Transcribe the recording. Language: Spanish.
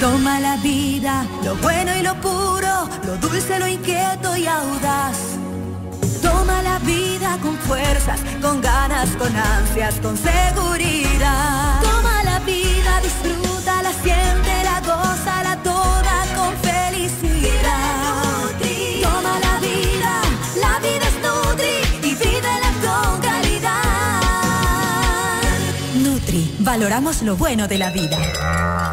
Toma la vida, lo bueno y lo puro, lo dulce, lo inquieto y audaz. Toma la vida con fuerzas, con ganas, con ansias, con seguridad. Toma la vida, disfrútala, siéntela, gózala toda con felicidad. Toma la vida es Nutri y vívela con calidad. Nutri, valoramos lo bueno de la vida.